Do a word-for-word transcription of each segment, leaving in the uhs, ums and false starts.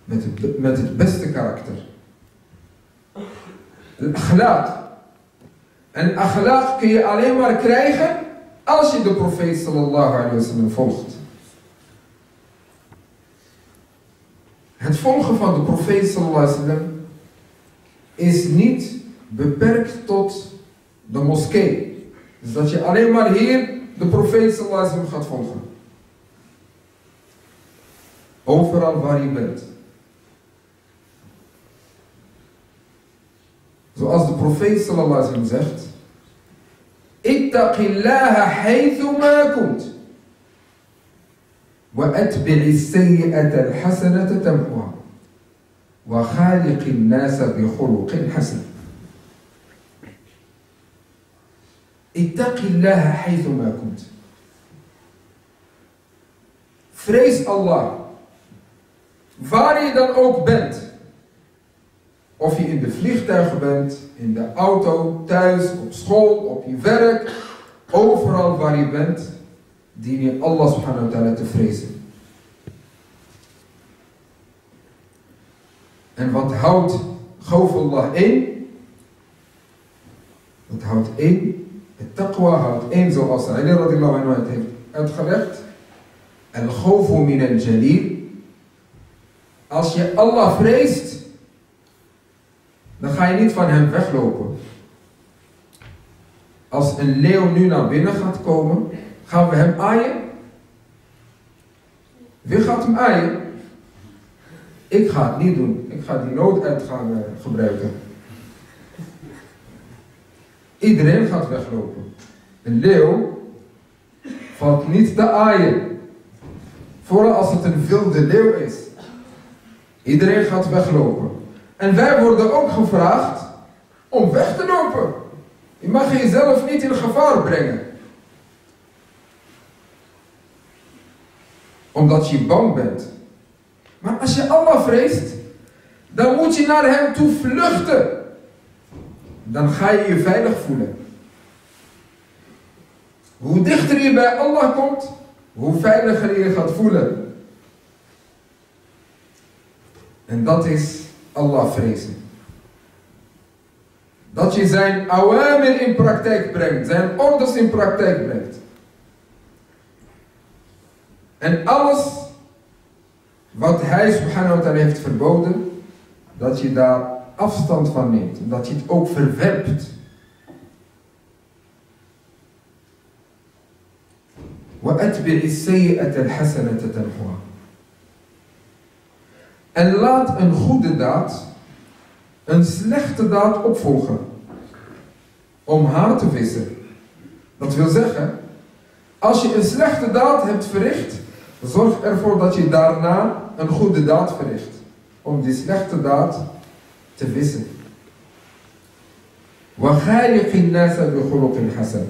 met het, met het beste karakter. De akhlaq. En akhlaq kun je alleen maar krijgen als je de profeet sallallahu alayhi wa sallam volgt. Het volgen van de profeet sallallahu alayhi wa sallam is niet beperkt tot de moskee. Dus dat je alleen maar hier de profeet sallallahu alayhi wa sallam gaat volgen. Overal waar je bent. Zoals de profeet sallallahu alayhi wa sallam zegt: Ittaqillaha haythu ma kunt. Wa atbi'i sayyi'ata al-hasanata tamhuha. Wa khaliqi an-nasa bi khuluqin hasan. Ittaqillaha haythu ma kunt. Vrees Allah. Waar je dan ook bent. Of je in de vliegtuigen bent, in de auto, thuis, op school, op je werk. Overal waar je bent, dien je Allah subhanahu wa ta'ala te vrezen. En wat houdt Khawf Allah in? Wat houdt in? Het taqwa houdt in, zoals Ali radiyallahu anhu het heeft uitgelegd. Al-khawfu min al-jalil. Als je Allah vreest, dan ga je niet van hem weglopen. Als een leeuw nu naar binnen gaat komen, gaan we hem aaien? Wie gaat hem aaien? Ik ga het niet doen. Ik ga die nooduitgang gebruiken. Iedereen gaat weglopen. Een leeuw valt niet te aaien. Vooral als het een wilde leeuw is. Iedereen gaat weglopen. En wij worden ook gevraagd om weg te lopen. Je mag jezelf niet in gevaar brengen. Omdat je bang bent. Maar als je Allah vreest, dan moet je naar hem toe vluchten. Dan ga je je veilig voelen. Hoe dichter je bij Allah komt, hoe veiliger je je gaat voelen. En dat is Allah vrezen. Dat je zijn awamir in praktijk brengt, zijn orders in praktijk brengt. En alles wat hij subhanahu wa ta'ala heeft verboden, dat je daar afstand van neemt. En dat je het ook verwerpt. وَأَتْبِعِ السَّيِّئَةَ الْحَسَنَةَ تَمْحُهَا. En laat een goede daad een slechte daad opvolgen. Om haar te wissen. Dat wil zeggen, als je een slechte daad hebt verricht, zorg ervoor dat je daarna een goede daad verricht. Om die slechte daad te wissen. وَخَالِقِ النَّاسَ بِخُلُقٍ حَسَنٍ.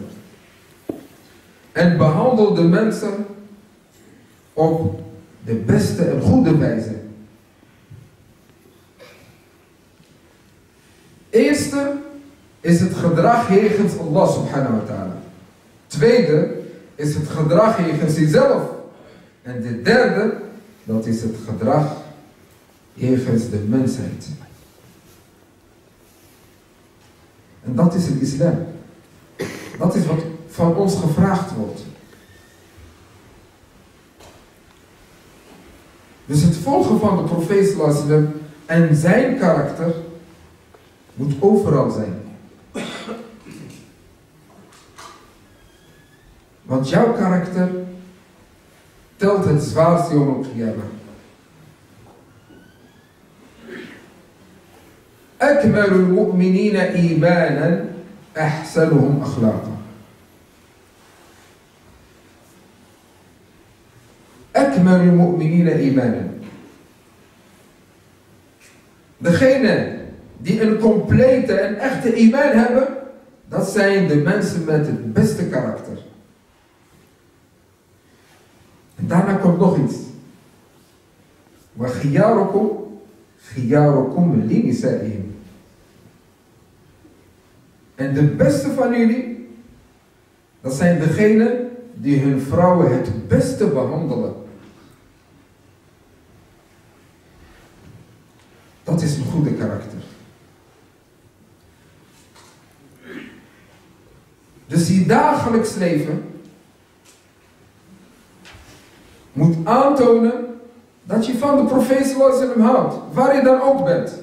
En behandel de mensen op de beste en goede wijze. Eerste is het gedrag jegens Allah subhanahu wa ta'ala. Tweede is het gedrag jegens jezelf. En de derde, dat is het gedrag jegens de mensheid. En dat is het islam. Dat is wat van ons gevraagd wordt. Dus het volgen van de profeet sallallahu alaihi wasallam en zijn karakter moet overal zijn. Want jouw karakter telt het zwaarste yawm al-qiyamah. أكمل المؤمنين إيمانا أحسنهم أخلاقا. أكمل المؤمنين إيمانا. Degene die een complete en echte iman hebben, dat zijn de mensen met het beste karakter. En daarna komt nog iets. Wa khiyarukum khiyarukum li nisa'ihim. En de beste van jullie, dat zijn degenen die hun vrouwen het beste behandelen. Dat is een goede karakter. Dus je dagelijks leven moet aantonen dat je van de profeet sallallahu alaihi wasallam houdt, waar je dan ook bent.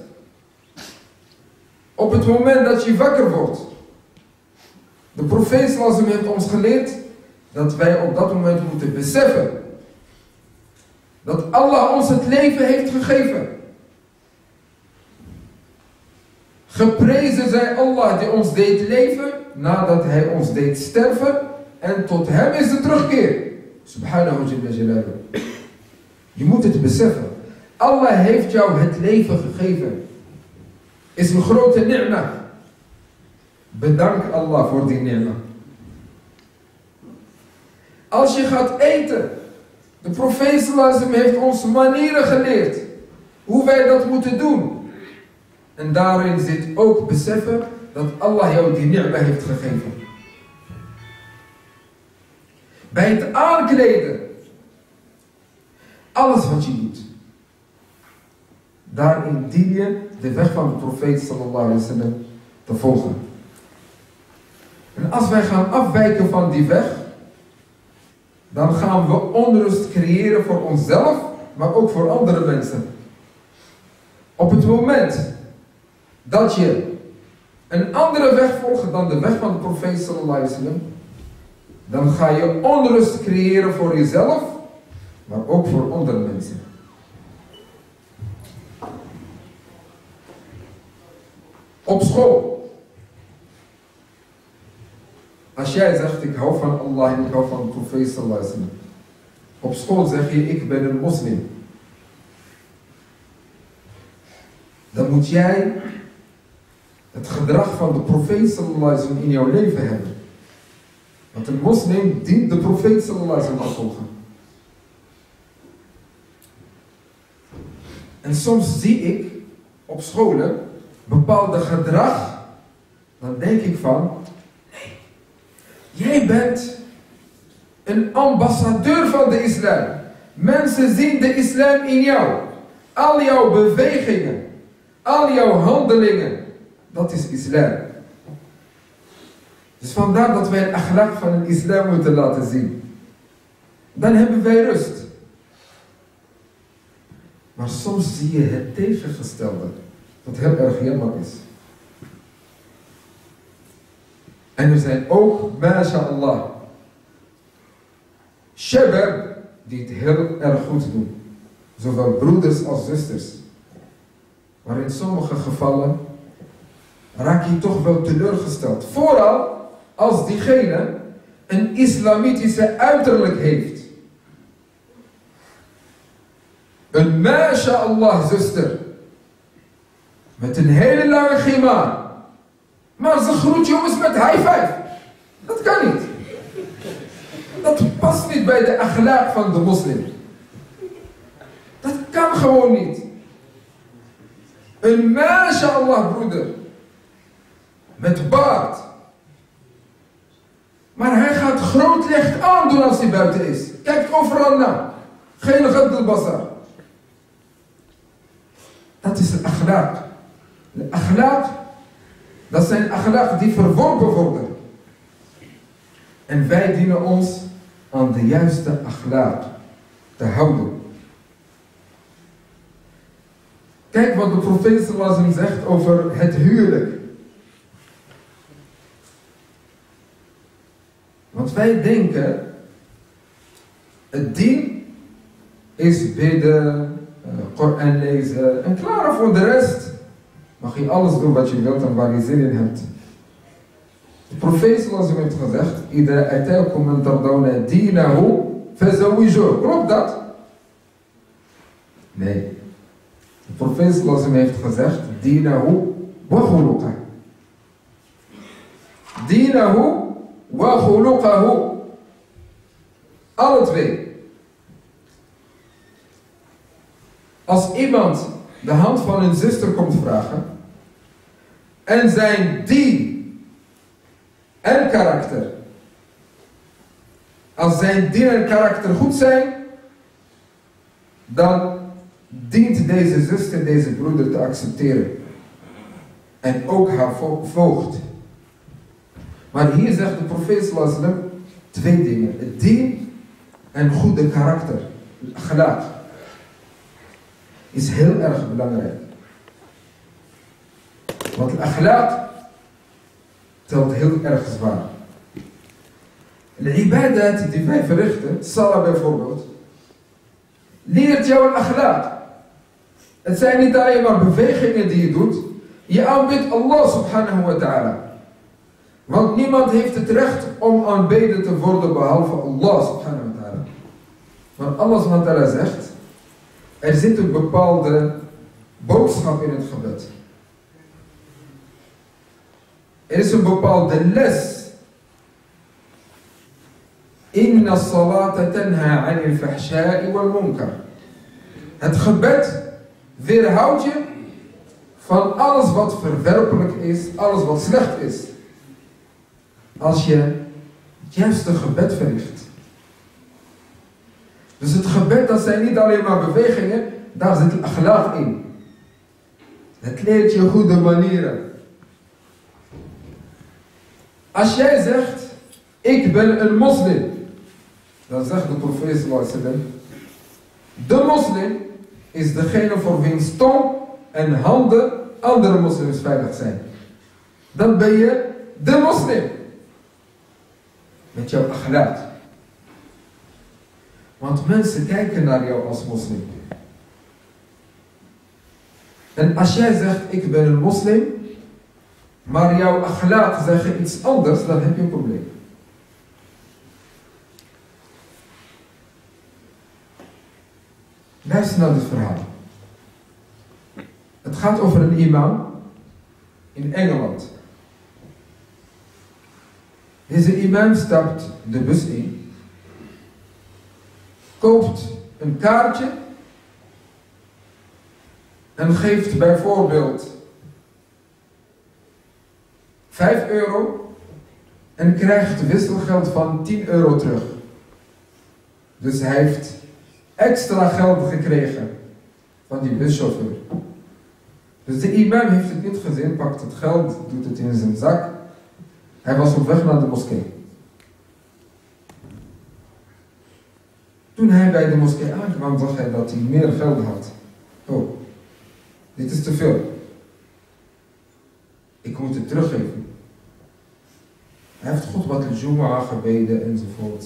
Op het moment dat je wakker wordt. De profeet sallallahu alaihi wasallam heeft ons geleerd dat wij op dat moment moeten beseffen dat Allah ons het leven heeft gegeven. Geprezen zij Allah die ons deed leven nadat hij ons deed sterven en tot hem is de terugkeer. Subhanahu jalla jalaluhu. Je moet het beseffen. Allah heeft jou het leven gegeven. Is een grote ni'ma. Bedank Allah voor die ni'ma. Als je gaat eten, de profeet sallallahu alaihi wasallam heeft ons manieren geleerd hoe wij dat moeten doen. En daarin zit ook beseffen dat Allah jou die ni'ma heeft gegeven. Bij het aankleden, alles wat je doet, daarin dien je de weg van de profeet sallallahu alaihi wasallam te volgen. En als wij gaan afwijken van die weg, dan gaan we onrust creëren voor onszelf, maar ook voor andere mensen. Op het moment dat je een andere weg volgt dan de weg van de profeet sallallahu alaihi wasallam, dan ga je onrust creëren voor jezelf, maar ook voor andere mensen. Op school. Als jij zegt, ik hou van Allah en ik hou van de profeet sallallahu alaihi wasallam. Op school zeg je, ik ben een moslim. Dan moet jij het gedrag van de profeet sallallahu alaihi wasallam in jouw leven hebben. Want een moslim dient de profeet sallallahu alaihi wasallam te volgen. En soms zie ik op scholen bepaalde gedrag. Dan denk ik van, nee, jij bent een ambassadeur van de islam. Mensen zien de islam in jou. Al jouw bewegingen, al jouw handelingen, dat is islam. Dus vandaar dat wij het akhlaq van de islam moeten laten zien. Dan hebben wij rust. Maar soms zie je het tegengestelde, wat heel erg jammer is. En er zijn ook, masha'Allah, shabab die het heel erg goed doen. Zowel broeders als zusters. Maar in sommige gevallen raak je toch wel teleurgesteld. Vooral als diegene een islamitische uiterlijk heeft. Een masha'Allah zuster. Met een hele lange khimar. Maar ze groet jongens met high five. Dat kan niet. Dat past niet bij de akhlaq van de moslim. Dat kan gewoon niet. Een masha'Allah broeder. Met baard. Maar hij gaat groot licht aandoen als hij buiten is. Kijkt overal naar. Geen ghad al-basar. Dat is een akhlaq. De akhlaq, dat zijn akhlaq die verworpen worden. En wij dienen ons aan de juiste akhlaq te houden. Kijk wat de profeet sallallahu alaihi wasallam zegt over het huwelijk. Want wij denken, het dien is bidden, uh, Koran lezen en klaar voor de rest. Mag je alles doen wat je wilt en waar je zin in hebt. De profeet sallallahu alaihi wasallam heeft gezegd, Ida ataakum man tardawna dinahu fazawijuhu. Klopt dat? Nee. De profeet sallallahu alaihi wasallam heeft gezegd, dinahu wa khuluqah. Dinahu wa khuluqahu. Alle twee. Als iemand de hand van een zuster komt vragen en zijn dien en karakter, als zijn dien en karakter goed zijn, dan dient deze zuster, deze broeder te accepteren. En ook haar voogd. Maar hier zegt de profeet sallallahu alaihi wasallam twee dingen. Het dien en goede karakter. Akhlaq. Is heel erg belangrijk. Want akhlaq telt heel erg zwaar. De ibadat die wij verrichten, salah bijvoorbeeld, leert jou een akhlaq. Het zijn niet alleen maar bewegingen die je doet. Je aanbidt Allah subhanahu wa ta'ala. Want niemand heeft het recht om aanbeden te worden behalve Allah subhanahu wa ta'ala. Maar Allah subhanahu wa ta'ala zegt, er zit een bepaalde boodschap in het gebed. Er is een bepaalde les. Inna salata tanha anil fahsha'i wal munkar. Het gebed weerhoudt je van alles wat verwerpelijk is, alles wat slecht is. Als je het juiste gebed verricht. Dus het gebed, dat zijn niet alleen maar bewegingen, daar zit akhlaq in. Het leert je goede manieren. Als jij zegt, ik ben een moslim, dan zegt de profeet sallallahu alaihi wasallam, de moslim is degene voor wiens tong en handen andere moslims veilig zijn. Dan ben je de moslim. Met jouw akhlaq. Want mensen kijken naar jou als moslim. En als jij zegt, ik ben een moslim, maar jouw akhlaq zeggen iets anders, dan heb je een probleem. Luister naar dit verhaal. Het gaat over een imam in Engeland. Deze imam stapt de bus in, koopt een kaartje en geeft bijvoorbeeld vijf euro en krijgt wisselgeld van tien euro terug. Dus hij heeft extra geld gekregen van die buschauffeur. Dus de imam heeft het niet gezien, pakt het geld, doet het in zijn zak. Hij was op weg naar de moskee. Toen hij bij de moskee aankwam, zag hij dat hij meer geld had. Oh, dit is te veel. Ik moet het teruggeven. Hij heeft goed wat de Jumu'ah gebeden enzovoort.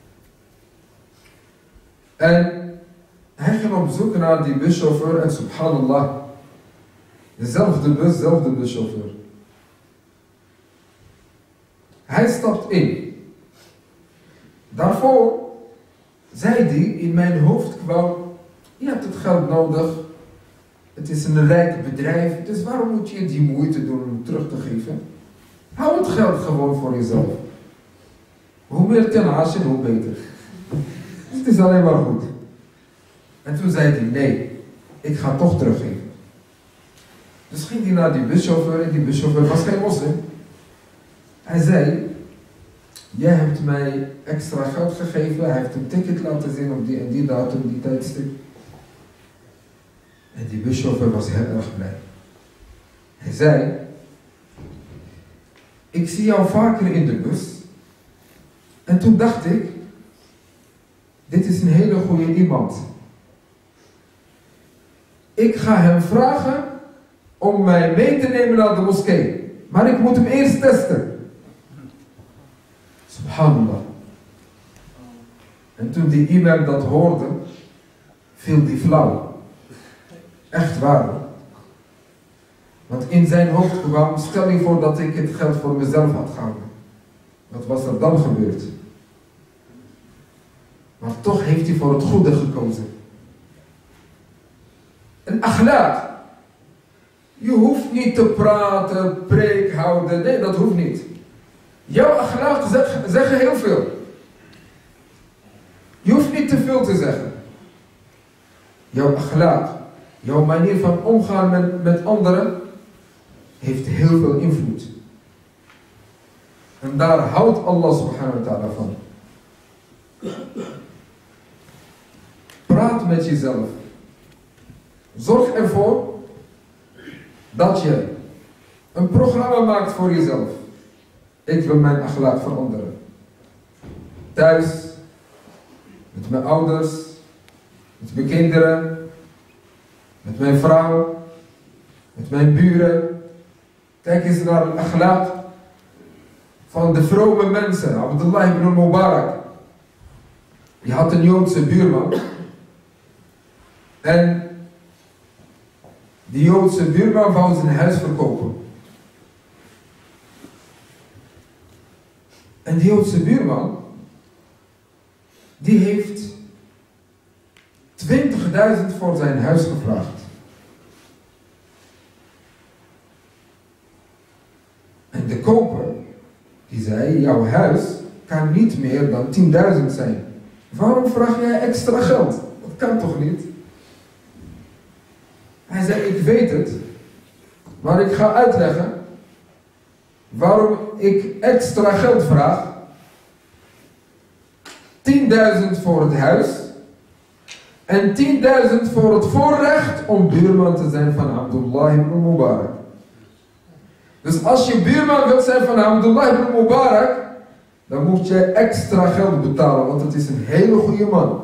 En hij ging op zoek naar die buschauffeur en subhanallah, dezelfde bus, dezelfde buschauffeur. Hij stapt in. Daarvoor zei hij, in mijn hoofd kwam, je hebt het geld nodig. Het is een rijk bedrijf, dus waarom moet je die moeite doen om het terug te geven? Hou het geld gewoon voor jezelf. Hoe meer ten asje, hoe beter. Het is alleen maar goed. En toen zei hij, nee, ik ga toch teruggeven. Dus ging hij naar die buschauffeur en die buschauffeur was geen moslim. Hij zei, jij hebt mij extra geld gegeven, hij heeft een ticket laten zien op die en die datum, die tijdstip. En die buschauffeur was heel erg blij. Hij zei, ik zie jou vaker in de bus. En toen dacht ik, dit is een hele goede iemand. Ik ga hem vragen om mij mee te nemen naar de moskee. Maar ik moet hem eerst testen. Subhanallah. En toen die imam dat hoorde, viel die flauw. Echt waar. Want in zijn hoofd kwam, stel je voor dat ik het geld voor mezelf had gehouden. Wat was er dan gebeurd? Maar toch heeft hij voor het goede gekozen. Een akhlaq. Je hoeft niet te praten, preek houden. Nee, dat hoeft niet. Jouw akhlaq zeggen zeg heel veel. Je hoeft niet te veel te zeggen. Jouw akhlaq, jouw manier van omgaan met, met anderen, heeft heel veel invloed. En daar houdt Allah subhanahu wa ta'ala van. Praat met jezelf. Zorg ervoor dat je een programma maakt voor jezelf. Ik wil mijn akhlaq veranderen. Thuis, met mijn ouders, met mijn kinderen, met mijn vrouw, met mijn buren. Kijk eens naar het akhlaq van de vrome mensen. Abdullah ibn Mubarak. Die had een Joodse buurman. En die Joodse buurman wou zijn huis verkopen. En die Joodse buurman, die heeft twintigduizend voor zijn huis gevraagd. En de koper, die zei, jouw huis kan niet meer dan tienduizend zijn. Waarom vraag jij extra geld? Dat kan toch niet? Hij zei, ik weet het, maar ik ga uitleggen waarom ik extra geld vraag. tienduizend voor het huis en tienduizend voor het voorrecht om buurman te zijn van Abdullah ibn Mubarak. Dus als je buurman wilt zijn van Abdullah ibn Mubarak, dan moet je extra geld betalen, want het is een hele goede man.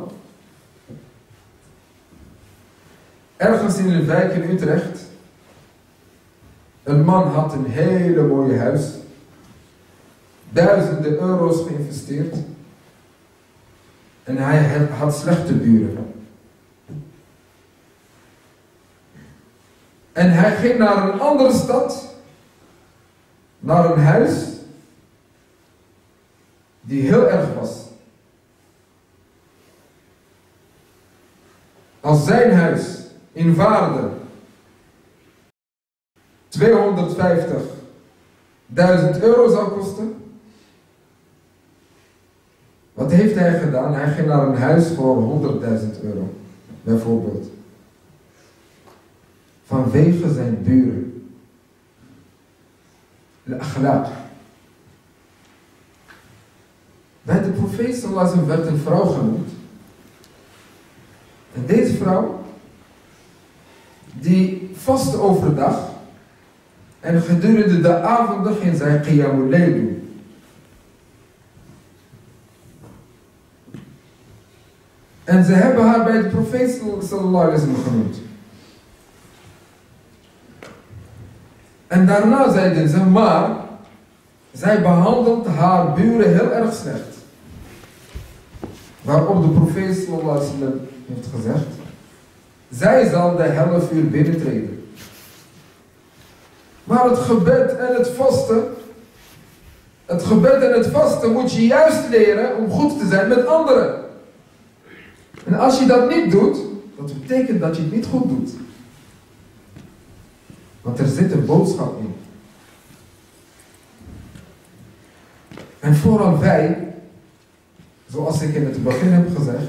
Ergens in een wijk in Utrecht, een man had een hele mooie huis, duizenden euro's geïnvesteerd en hij had slechte buren. En hij ging naar een andere stad, naar een huis die heel erg was. Als zijn huis in waarde tweehonderdvijftigduizend euro zou kosten, wat heeft hij gedaan? Hij ging naar een huis voor honderdduizend euro, bijvoorbeeld. Vanwege zijn buren. De akhlaq. Bij de profeet sallallahu alaihi wasallam werd een vrouw genoemd. En deze vrouw, die vastte overdag en gedurende de avonden ging zij qiyamul layl doen. En ze hebben haar bij de profeet sallallahu alaihi wasallam genoemd. En daarna zeiden ze, maar zij behandelt haar buren heel erg slecht. Waarop de profeet sallallahu alaihi wasallam heeft gezegd, zij zal de helft binnentreden. Maar het gebed en het vasten, het gebed en het vasten moet je juist leren om goed te zijn met anderen. En als je dat niet doet, dat betekent dat je het niet goed doet. Want er zit een boodschap in. En vooral wij, zoals ik in het begin heb gezegd,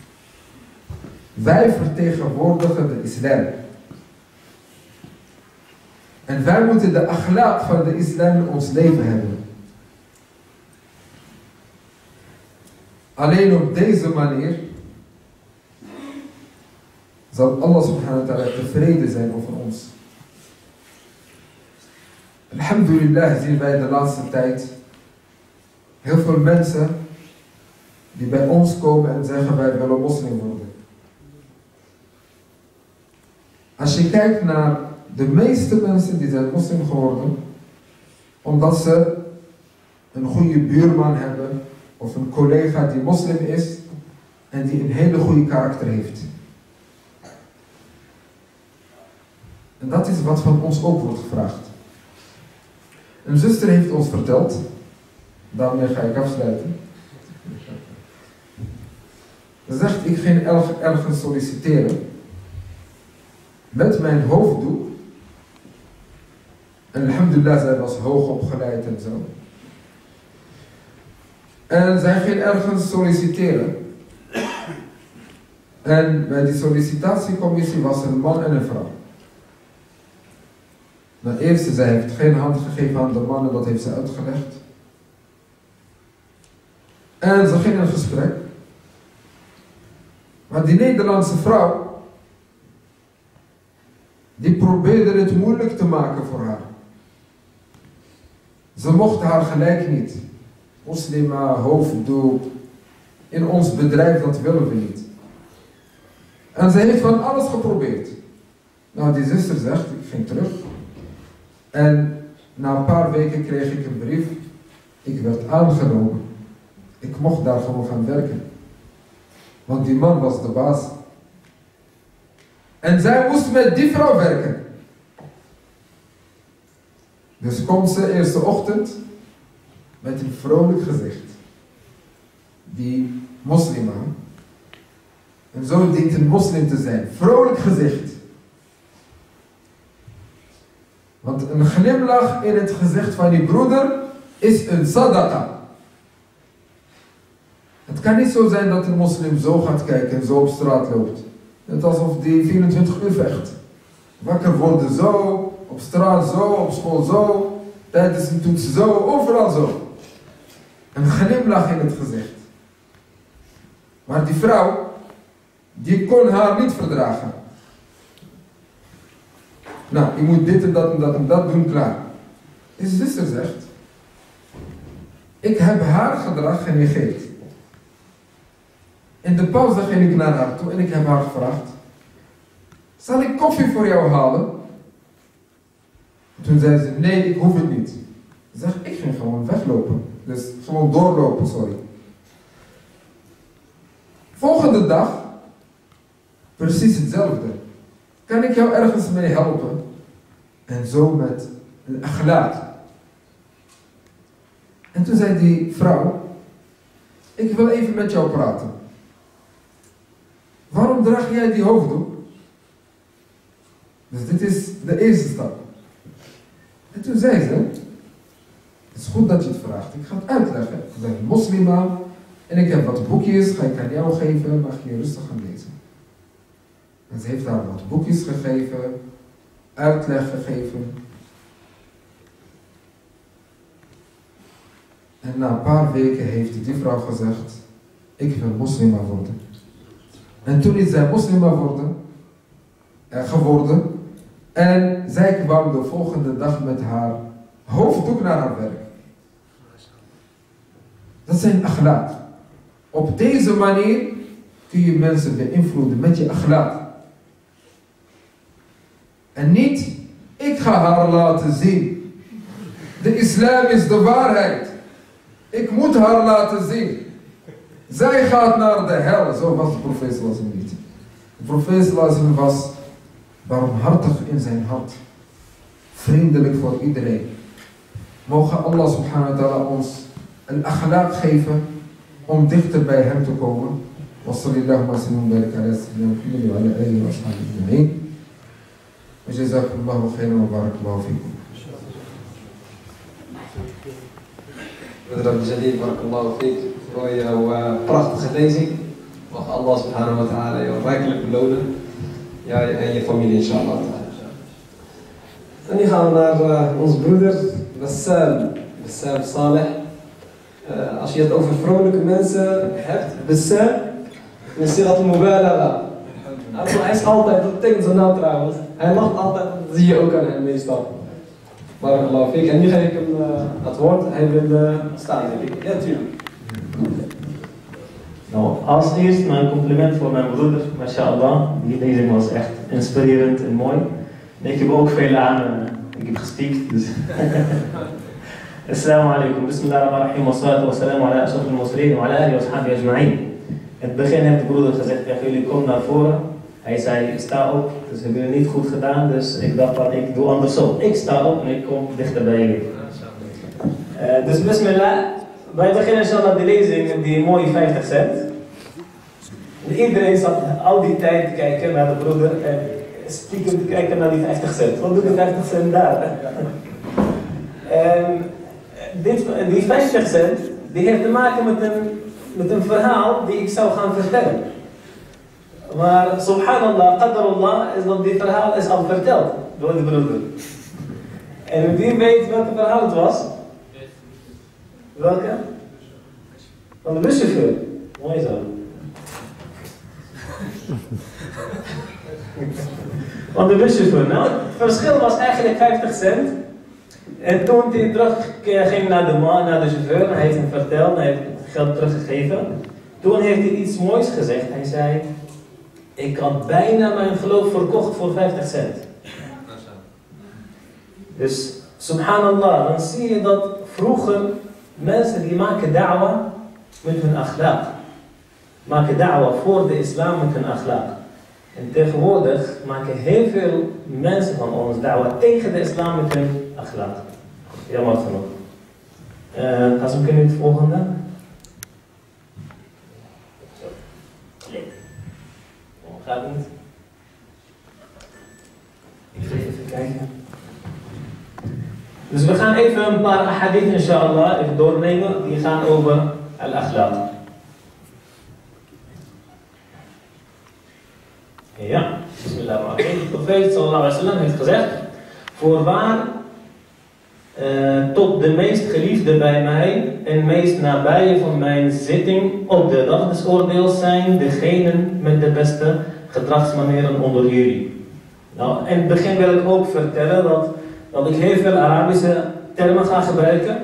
wij vertegenwoordigen de islam. En wij moeten de akhlaq van de islam in ons leven hebben. Alleen op deze manier zal Allah subhanahu wa ta'ala tevreden zijn over ons. Alhamdulillah zien wij de laatste tijd heel veel mensen die bij ons komen en zeggen wij willen moslim worden. Als je kijkt naar de meeste mensen die zijn moslim geworden, omdat ze een goede buurman hebben of een collega die moslim is en die een hele goede karakter heeft. En dat is wat van ons ook wordt gevraagd. Een zuster heeft ons verteld, daarmee ga ik afsluiten. Ze zegt, ik ging ergens solliciteren met mijn hoofddoek. En alhamdulillah, zij was hoog opgeleid en zo. En zij ging ergens solliciteren. En bij die sollicitatiecommissie was er een man en een vrouw. Nou, eerste, zij heeft geen hand gegeven aan de man en dat heeft ze uitgelegd. En ze ging in gesprek. Maar die Nederlandse vrouw, die probeerden het moeilijk te maken voor haar. Ze mochten haar gelijk niet. Moslima, hoofddoek, in ons bedrijf, dat willen we niet. En ze heeft van alles geprobeerd. Nou, die zuster zegt, ik ging terug. En na een paar weken kreeg ik een brief. Ik werd aangenomen. Ik mocht daar gewoon gaan werken. Want die man was de baas. En zij moest met die vrouw werken. Dus komt ze eerste ochtend met een vrolijk gezicht. Die moslima. En zo dient een moslim te zijn. Vrolijk gezicht. Want een glimlach in het gezicht van die broeder is een sadaqa. Het kan niet zo zijn dat een moslim zo gaat kijken en zo op straat loopt. Net alsof die vierentwintig uur vecht. Wakker worden zo, op straat zo, op school zo, tijdens een toets zo, overal zo. Een glimlach in het gezicht. Maar die vrouw, die kon haar niet verdragen. Nou, je moet dit en dat en dat en dat doen, klaar. Die zuster zegt, ik heb haar gedrag genegeerd. In de pauze ging ik naar haar toe en ik heb haar gevraagd, zal ik koffie voor jou halen? Toen zei ze, nee, ik hoef het niet. Ze zegt, ik ging gewoon weglopen. Dus gewoon doorlopen, sorry. Volgende dag, precies hetzelfde. Kan ik jou ergens mee helpen? En zo met een akhlaaq. En toen zei die vrouw, ik wil even met jou praten. Waarom draag jij die hoofddoek? Dus dit is de eerste stap. En toen zei ze, het is goed dat je het vraagt, ik ga het uitleggen. Ik ben een moslima en ik heb wat boekjes, ga ik aan jou geven, mag je rustig gaan lezen. En ze heeft haar wat boekjes gegeven, uitleg gegeven. En na een paar weken heeft die vrouw gezegd, ik wil moslima worden. En toen is zij moslima worden, eh, geworden. En zij kwam de volgende dag met haar hoofddoek naar haar werk. Dat zijn akhlaaq. Op deze manier kun je mensen beïnvloeden met je akhlaaq. En niet, ik ga haar laten zien. De islam is de waarheid. Ik moet haar laten zien. Zij gaat naar de hel. Zo was de profeet sallallahu alaihi wasallam niet. De profeet sallallahu alaihi wasallam was barmhartig in zijn hart. Vriendelijk voor iedereen. Mogen Allah subhanahu wa ta'ala ons een akhlaaq geven om dichter bij hem te komen. Wa sallallahu wa sallam barik ala sayyidina Muhammad wa ala alihi wa ashabihi ajma'in. Wa jazakumullahu khairan wa barakallahu fikum. Broeder Abdeljalil, barakallahu fiek, voor jouw uh, prachtige lezing. Mag Allah subhanahu wa ta'ala jou rijkelijk belonen. Jij en je familie, inshallah. En nu gaan we naar uh, onze broeder Bassam, Bassam Saleh. Uh, als je het over vrolijke mensen hebt, Bassam, dan is dat een mubalagha. Hij is altijd, dat betekent zo nou trouwens, hij lacht altijd, dat zie je ook aan hem meestal. Barakallahu fiek. En nu geef ik hem uh, het woord, hij wil uh, staan, denk ik. Ja, tuurlijk. Nou, als eerst mijn compliment voor mijn broeder, mashallah. Die lezing was echt inspirerend en mooi. En ik heb ook veel aan, uh, ik heb gespiekt, dus. Assalamu alaikum, bismillahirrahmanirrahim, wa salatu wa salamu ala ashraf al-mursalin wa ala alihi wa sahbihi ajma'in. In het begin heeft de broeder gezegd tegen jullie, kom naar voren. Hij zei, sta op, dus hebben jullie niet goed gedaan, dus ik dacht dat ik doe andersom. Ik sta op en ik kom dichter bij jullie. Uh, dus bismillah, wij beginnen inshallah de lezing met die mooie vijftig cent. En iedereen zat al die tijd te kijken naar de broeder en stiekem te kijken naar die vijftig cent. Wat doet de vijftig cent daar? En dit, die vijftig cent, die heeft te maken met een, met een verhaal die ik zou gaan vertellen. Maar subhanallah, qadarullah, is dat dit verhaal is al verteld door de broeder. En wie weet welke verhaal het was? Welke? Van de buschauffeur. Mooi zo. Want de buschauffeur, nou, het verschil was eigenlijk vijftig cent. En toen hij terug ging naar de man, naar de chauffeur, hij heeft hem verteld, hij heeft het geld teruggegeven. Toen heeft hij iets moois gezegd. Hij zei, ik had bijna mijn geloof verkocht voor vijftig cent. Dus, subhanallah, dan zie je dat vroeger mensen die maken da'wa met hun akhlaq. Maken da'wa voor de islam met hun akhlaq. En tegenwoordig maken heel veel mensen van ons da'wa tegen de islam met hun akhlaq. Jammer genoeg. Uh, Qasem, kun je het volgende? Zo. Klik. Oh, gaat niet. Ik ga even kijken. Dus we gaan even een paar ahadith inshallah even doornemen. Die gaan over al-akhlaq. Ja, bismillahirrahmanirrahim. De profeet sallallahu alaihi wasallam heeft gezegd: voorwaar, uh, tot de meest geliefde bij mij en meest nabije van mijn zitting op de dag des oordeels zijn degenen met de beste gedragsmanieren onder jullie. Nou, in het begin wil ik ook vertellen dat, dat ik heel veel Arabische termen ga gebruiken,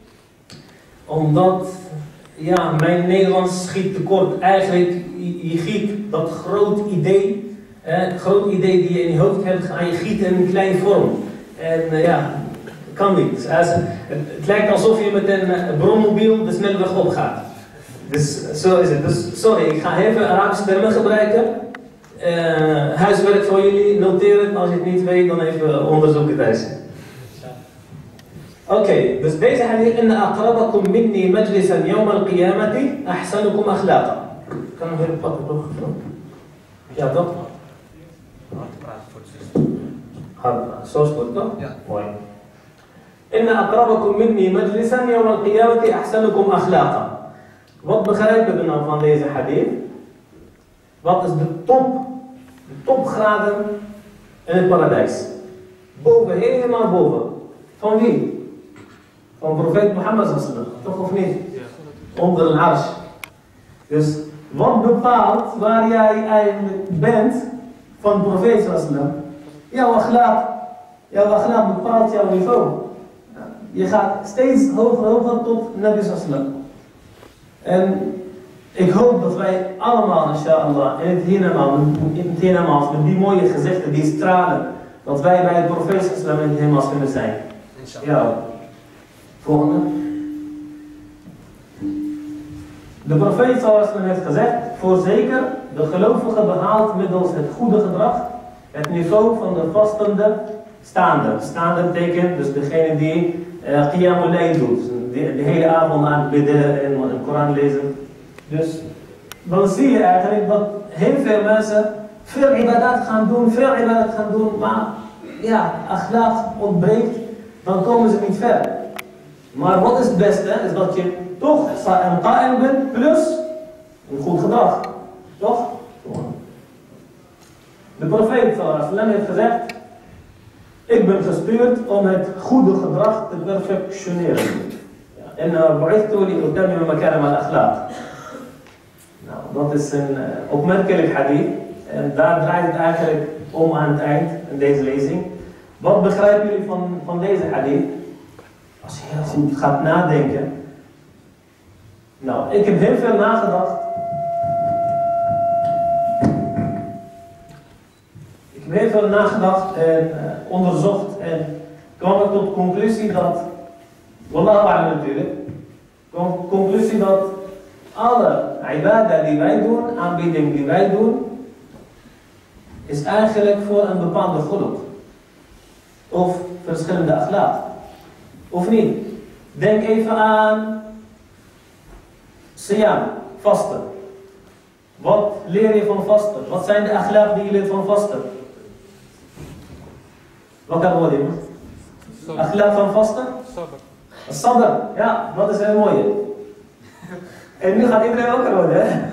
omdat ja, mijn Nederlands schiet tekort. Eigenlijk, je, je giet dat groot idee, eh, het groot idee die je in je hoofd hebt, ga je gieten in een kleine vorm. En uh, ja, kan niet. Dus als, het, het lijkt alsof je met een uh, brommobiel de snelweg opgaat. Dus zo is het. Dus sorry, ik ga heel veel Arabische termen gebruiken. Uh, huiswerk voor jullie, noteer het. Als je het niet weet, dan even onderzoeken thuis. Oké, okay, dus deze hadith, inna aqrabakum minni majlisan yawm al-qiyamati ahsanukum akhlaqa. Kan nog even pakken, toch? Ja, toch? Hard praten voor de zuster. Hard praten, zo is het toch? Ja. Mooi. Inna aqrabakum minni majlisan yawm al-qiyamati ahsanukum akhlaqa. Wat begrijpen we nou van deze hadith? Wat is de top, de topgraden in het paradijs? Boven, helemaal boven. Van wie? Van profeet Mohammed sallallahu alaihi wasallam, toch of niet? Ja. Onder een arsh. Dus wat bepaalt waar jij eigenlijk bent van profeet sallallahu alaihi wasallam? Jouw akhlaq. Jouw akhlaq bepaalt jouw niveau. Je gaat steeds hoger, hoger tot Nabi sallallahu alaihi wasallam. En ik hoop dat wij allemaal, inshallah, in het hiernamaals, met die mooie gezichten, die stralen, dat wij bij de profeet sallallahu alaihi wasallam in het hiernamaals kunnen zijn. Ja. Volgende. De profeet sallallahu alaihi wasallam heeft gezegd: voorzeker, de gelovige behaalt middels het goede gedrag het niveau van de vastende staande. Staande betekent dus degene die uh, qiyamul layl doet, de, de hele avond aan het bidden en de Koran lezen. Dus dan zie je eigenlijk dat heel veel mensen veel ibadat gaan doen, veel ibadat gaan doen, maar ja, akhlaq ontbreekt, dan komen ze niet ver. Maar wat is het beste? Is dat je toch een qa'im bent plus een goed gedrag. Toch? De profeet sallallahu alaihi wasallam heeft gezegd: ik ben gestuurd om het goede gedrag te perfectioneren. En bu'ithtu li utammima makarim al-akhlaq. Nou, dat is een uh, opmerkelijk hadith. En daar draait het eigenlijk om aan het eind in deze lezing. Wat begrijpen jullie van, van deze hadith? Als je heel goed gaat nadenken. Nou, ik heb heel veel nagedacht. Ik heb heel veel nagedacht en uh, onderzocht en kwam ik tot de conclusie dat, wallahu a'lam natuurlijk, kwam tot de conclusie dat alle ibadah die wij doen, aanbieding die wij doen, is eigenlijk voor een bepaalde groep. Of verschillende akhlaq. Of niet? Denk even aan siyam, vasten. Wat leer je van vasten? Wat zijn de akhlaq die je leert van vasten? Wat kan worden? Akhlaq van vasten? Sabr. Sabr, ja, dat is heel mooi. En nu gaat iedereen wakker worden, hè?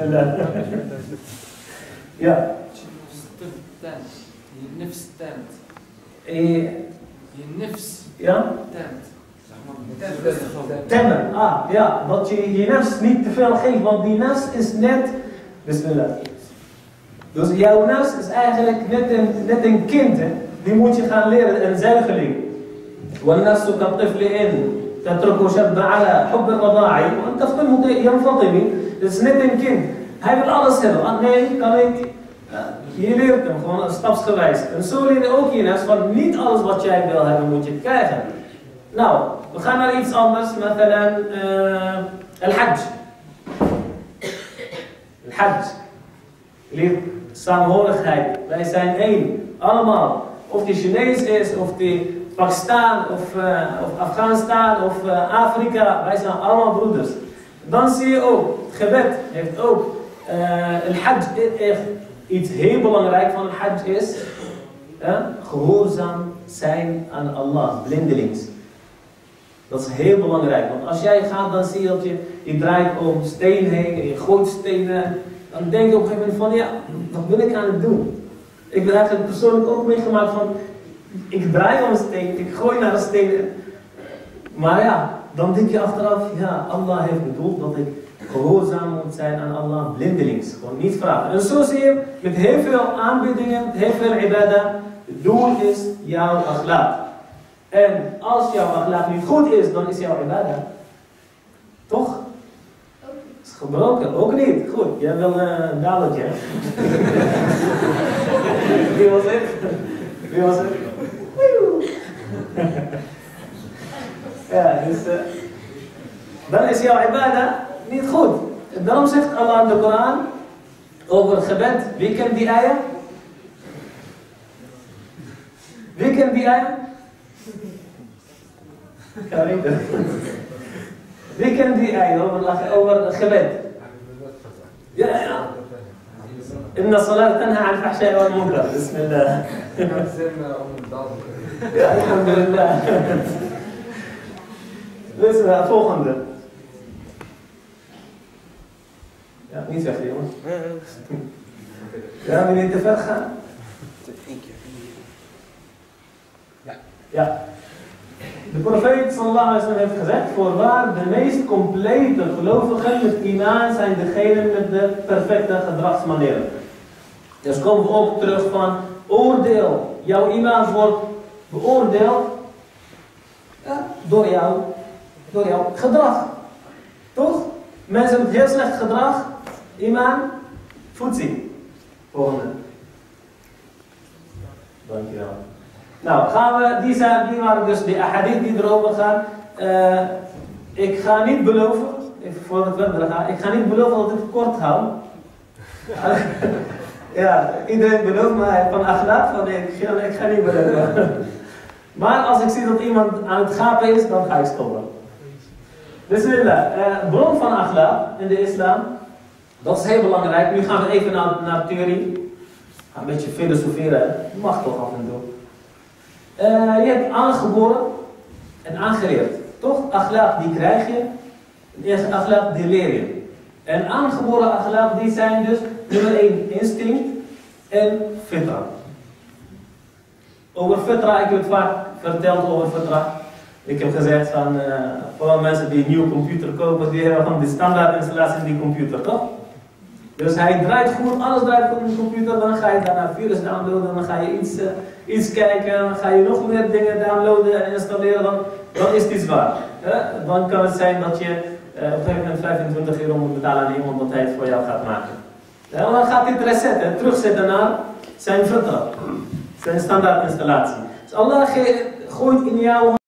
Ja. Je nifs tent. Je nifs ja? tent. Temmen, ah, ja, dat je je nefs niet te veel geeft, want die nefs is net, bismillah. Dus jouw nafs is eigenlijk net een, net een kind, hè? Die moet je gaan leren, een zuigeling. والنفس كالطفل إن تتركه شاب على حب الرضاعي وأنت تفهمه ينفطم. Het is net een kind. Hij wil alles hebben. Ah, nee, kan ik. Je leert hem gewoon stapsgewijs. En zo leer je ook je nafs van niet alles wat jij wil hebben moet je krijgen. Nou, we gaan naar iets anders. مثلا الحج. الحج. Leer samenhorigheid. Wij zijn één. Allemaal. Of die Chinees is, of die Pakistan, of, uh, of Afghanistan, of uh, Afrika. Wij zijn allemaal broeders. Dan zie je ook, het gebed heeft ook. Het uh, hajj is echt iets heel belangrijk van het hajj is. Uh, gehoorzaam zijn aan Allah, blindelings. Dat is heel belangrijk, want als jij gaat dan zie je dat je, je draait om steen heen en je gooit stenen. Dan denk je op een gegeven moment van ja, wat ben ik aan het doen? Ik ben eigenlijk persoonlijk ook meegemaakt van, ik draai om een steen, ik gooi naar een steen. Maar ja, dan denk je achteraf, ja, Allah heeft bedoeld dat ik gehoorzaam moet zijn aan Allah, blindelings. Gewoon niet vragen. En zo zie je met heel veel aanbiedingen, heel veel ibadah, het doel is jouw akhlaq. En als jouw akhlaq niet goed is, dan is jouw ibadah. Toch? Is gebroken, ook niet. Goed, jij wil uh, een daletje. Wie was het? Wie was het? Ja, dus uh, dan is jouw ibadah niet goed. En daarom zegt Allah in de Koran over het gebed. Wie kent die ayah? Wie kent die ayah? Wie kent die ayah over, over het gebed? Ja, ja. Inna salat tanha an fahsha'i wal munkar. Bismillah. Ja, alhamdulillah. Dus het volgende. Ja, niet zeggen jongens. Ja, wil je te ver gaan? Eén keer. Ja. Ja. De profeet sallallahu alaihi wasallam heeft gezegd, voorwaar de meest complete gelovigen met iman zijn degenen met de perfecte gedragsmanieren. Dus komen we ook terug van oordeel. Jouw iman wordt beoordeeld ja, door, jou, door jouw gedrag. Toch? Mensen met heel slecht gedrag, iman, voetzie. Volgende. Dankjewel. Nou, gaan we, die, zijn, die waren dus de ahadith die erover gaan. Uh, ik ga niet beloven, even voor het verder ga, ik ga niet beloven dat ik het kort hou. Ja, iedereen belooft mij van akhlaq, van ik ga, ik ga niet beloven. Maar als ik zie dat iemand aan het gapen is, dan ga ik stoppen. Bismillah, uh, bron van akhlaq in de islam, dat is heel belangrijk. Nu gaan we even naar, naar theorie. Een beetje filosoferen, mag toch af en toe. Uh, je hebt aangeboren en aangeleerd. Toch? Akhlaq die krijg je. Eerst akhlaq die leer je. En aangeboren akhlaq die zijn dus nummer één instinct en fitra. Over fitra, ik heb het vaak verteld over fitra. Ik heb gezegd van, uh, vooral mensen die een nieuwe computer kopen, die hebben van die standaard installatie in die computer, toch? Dus hij draait goed, alles draait goed in de computer, dan ga je daarna virus downloaden, dan ga je iets, uh, iets kijken, dan ga je nog meer dingen downloaden en installeren, dan, dan is die zwaar. Uh, dan kan het zijn dat je uh, op een gegeven moment vijfentwintig euro moet betalen aan iemand dat hij het voor jou gaat maken. Ja, dan gaat hij het resetten, terugzetten naar zijn fitra, zijn standaard installatie. Dus Allah gooit in jou